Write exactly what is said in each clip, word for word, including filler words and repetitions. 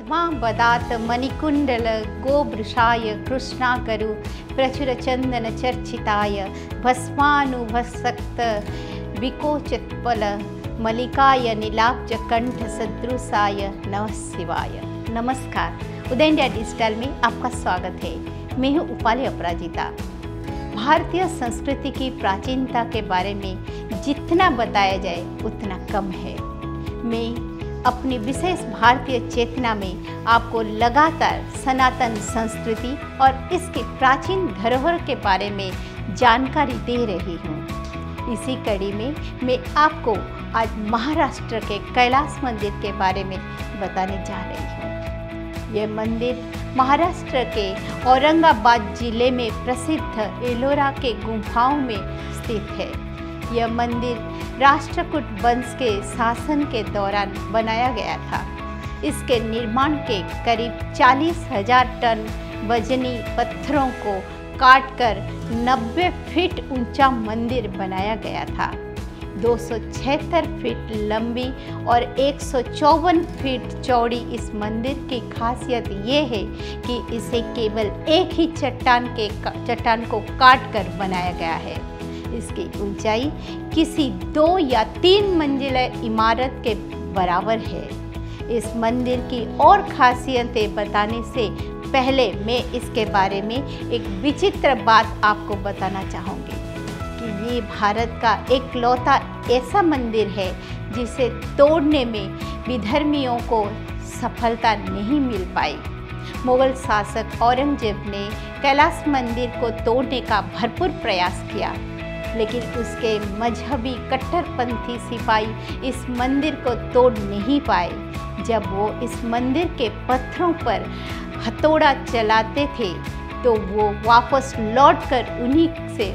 पद्मा बदात मणिकुंडल गोवृषाय कृष्णाकरु प्रचुर चंदन चर्चिताय भस्मानुभसक्त विकोचितपल मलिकाय नीलाब्ज कंठ सदृशाय नमः शिवाय। नमस्कार, उदय इंडिया डिजिटल में आपका स्वागत है। मैं हूँ उपाली अपराजिता। भारतीय संस्कृति की प्राचीनता के बारे में जितना बताया जाए उतना कम है। मैं अपनी विशेष भारतीय चेतना में आपको लगातार सनातन संस्कृति और इसकी प्राचीन धरोहर के बारे में जानकारी दे रही हूँ। इसी कड़ी में मैं आपको आज महाराष्ट्र के कैलाश मंदिर के बारे में बताने जा रही हूँ। यह मंदिर महाराष्ट्र के औरंगाबाद जिले में प्रसिद्ध एलोरा के गुफाओं में स्थित है। यह मंदिर राष्ट्रकूट वंश के शासन के दौरान बनाया गया था। इसके निर्माण के करीब चालीस हजार टन वजनी पत्थरों को काटकर नब्बे फीट ऊंचा मंदिर बनाया गया था। दो सौ छिहत्तर फीट लंबी और एक सौ चौवन फीट चौड़ी इस मंदिर की खासियत ये है कि इसे केवल एक ही चट्टान के चट्टान को काटकर बनाया गया है। इसकी ऊंचाई किसी दो या तीन मंजिला इमारत के बराबर है। इस मंदिर की और खासियतें बताने से पहले मैं इसके बारे में एक विचित्र बात आपको बताना चाहूँगी कि ये भारत का एकलौता ऐसा मंदिर है जिसे तोड़ने में विधर्मियों को सफलता नहीं मिल पाई। मुगल शासक औरंगजेब ने कैलाश मंदिर को तोड़ने का भरपूर प्रयास किया, लेकिन उसके मजहबी कट्टरपंथी सिपाही इस मंदिर को तोड़ नहीं पाए। जब वो इस मंदिर के पत्थरों पर हथौड़ा चलाते थे तो वो वापस लौटकर उन्हीं से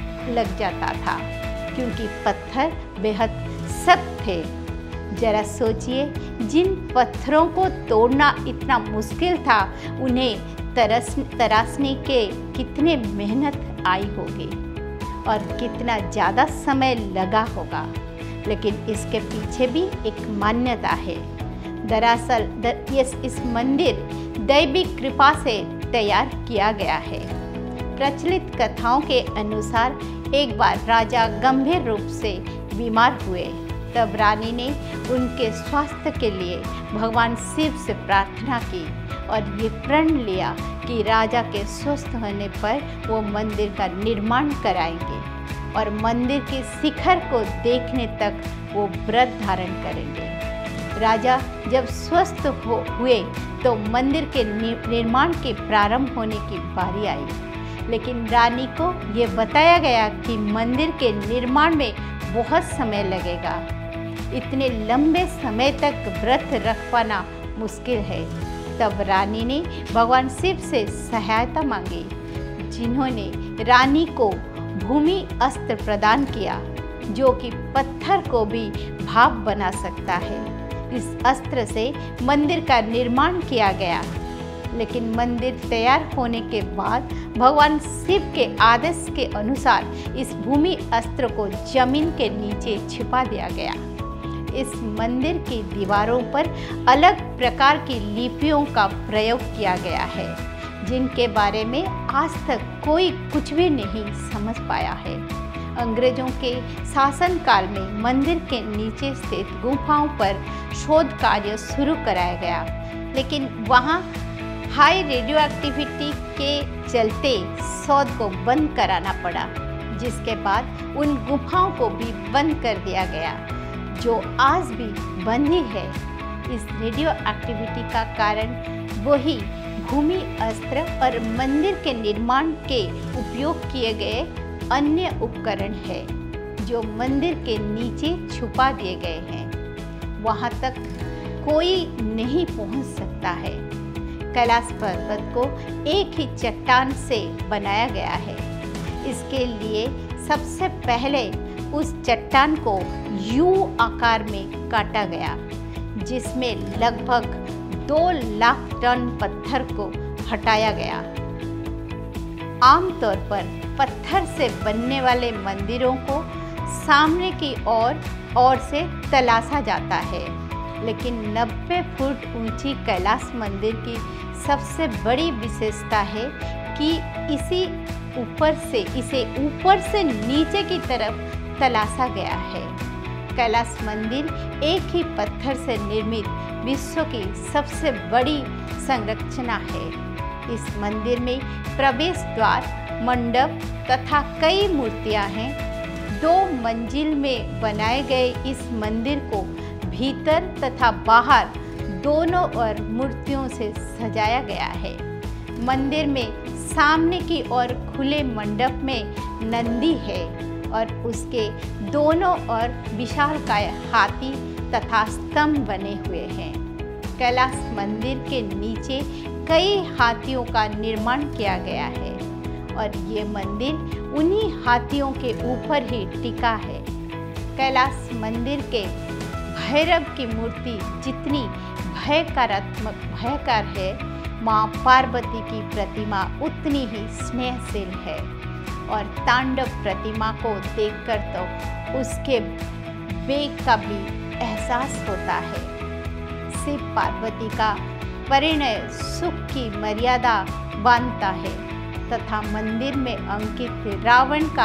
लग जाता था, क्योंकि पत्थर बेहद सख्त थे। जरा सोचिए, जिन पत्थरों को तोड़ना इतना मुश्किल था उन्हें तरस तराशने के कितने मेहनत आई होगी और कितना ज़्यादा समय लगा होगा। लेकिन इसके पीछे भी एक मान्यता है। दरअसल इस इस मंदिर दैवी कृपा से तैयार किया गया है। प्रचलित कथाओं के अनुसार एक बार राजा गंभीर रूप से बीमार हुए, तब रानी ने उनके स्वास्थ्य के लिए भगवान शिव से प्रार्थना की और ये प्रण लिया कि राजा के स्वस्थ होने पर वो मंदिर का निर्माण कराएंगे और मंदिर के शिखर को देखने तक वो व्रत धारण करेंगे। राजा जब स्वस्थ हो हुए तो मंदिर के निर्माण के प्रारंभ होने की बारी आई, लेकिन रानी को ये बताया गया कि मंदिर के निर्माण में बहुत समय लगेगा। इतने लंबे समय तक व्रत रख पाना मुश्किल है। तब रानी ने भगवान शिव से सहायता मांगी, जिन्होंने रानी को भूमि अस्त्र प्रदान किया, जो कि पत्थर को भी भाप बना सकता है। इस अस्त्र से मंदिर का निर्माण किया गया, लेकिन मंदिर तैयार होने के बाद भगवान शिव के आदेश के अनुसार इस भूमि अस्त्र को जमीन के नीचे छिपा दिया गया। इस मंदिर की दीवारों पर अलग प्रकार की लिपियों का प्रयोग किया गया है, जिनके बारे में आज तक कोई कुछ भी नहीं समझ पाया है। अंग्रेजों के शासनकाल में मंदिर के नीचे स्थित गुफाओं पर शोध कार्य शुरू कराया गया, लेकिन वहां हाई रेडियो एक्टिविटी के चलते शोध को बंद कराना पड़ा, जिसके बाद उन गुफाओं को भी बंद कर दिया गया, जो आज भी बंद ही है। इस रेडियो एक्टिविटी का कारण वही भूमि अस्त्र और मंदिर के निर्माण के उपयोग किए गए अन्य उपकरण है, जो मंदिर के नीचे छुपा दिए गए हैं। वहां तक कोई नहीं पहुंच सकता है। कैलाश पर्वत को एक ही चट्टान से बनाया गया है। इसके लिए सबसे पहले उस चट्टान को यू आकार में काटा गया, जिसमें लगभग दो लाख टन पत्थर को हटाया गया। आमतौर पर पत्थर से बनने वाले मंदिरों को सामने की ओर ओर से तलाशा जाता है लेकिन नब्बे फुट ऊंची कैलाश मंदिर की सबसे बड़ी विशेषता है कि इसी ऊपर से इसे ऊपर से नीचे की तरफ तलाशा गया है। कैलाश मंदिर एक ही पत्थर से निर्मित विश्व की सबसे बड़ी संरचना है। इस मंदिर में प्रवेश द्वार, मंडप तथा कई मूर्तियां हैं। दो मंजिल में बनाए गए इस मंदिर को भीतर तथा बाहर दोनों ओर मूर्तियों से सजाया गया है। मंदिर में सामने की ओर खुले मंडप में नंदी है और उसके दोनों ओर विशालकाय हाथी तथा स्तंभ बने हुए हैं। कैलाश मंदिर के नीचे कई हाथियों का निर्माण किया गया है और ये मंदिर उन्हीं हाथियों के ऊपर ही टिका है। कैलाश मंदिर के भैरव की मूर्ति जितनी भयकारात्मक भयकर है, माँ पार्वती की प्रतिमा उतनी ही स्नेहशील है और तांडव प्रतिमा को देखकर तो उसके वेग का भी एहसास होता है। शिव पार्वती का परिणय सुख की मर्यादा बांधता है तथा मंदिर में अंकित रावण का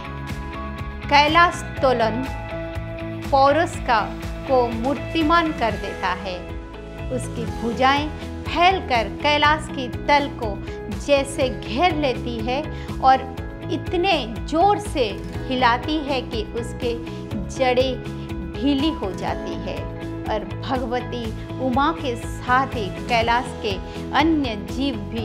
कैलाश तोलन पौरुष का को मूर्तिमान कर देता है। उसकी भुजाएं फैलकर कैलाश की तल को जैसे घेर लेती है और इतने जोर से हिलाती है कि उसके जड़ें ढीली हो जाती है और भगवती उमा के साथ ही कैलाश के अन्य जीव भी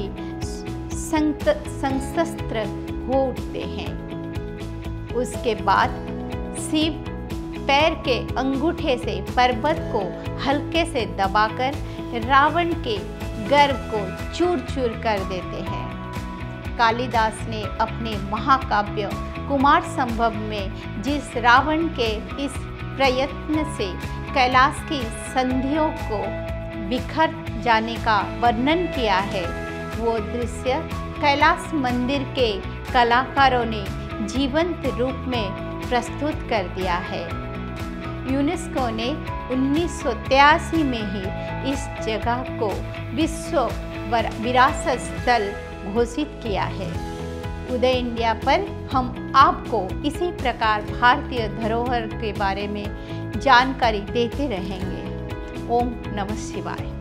संशस्त्र हो उठते हैं। उसके बाद शिव पैर के अंगूठे से पर्वत को हल्के से दबाकर रावण के गर्व को चूर चूर कर देते हैं। कालिदास ने अपने महाकाव्य कुमार संभव में जिस रावण के इस प्रयत्न से कैलाश की संधियों को बिखर जाने का वर्णन किया है, वो दृश्य कैलाश मंदिर के कलाकारों ने जीवंत रूप में प्रस्तुत कर दिया है। यूनेस्को ने उन्नीस सौ तिरासी में ही इस जगह को विश्व विरासत स्थल घोषित किया है। उदय इंडिया पर हम आपको इसी प्रकार भारतीय धरोहर के बारे में जानकारी देते रहेंगे। ओम नमः शिवाय।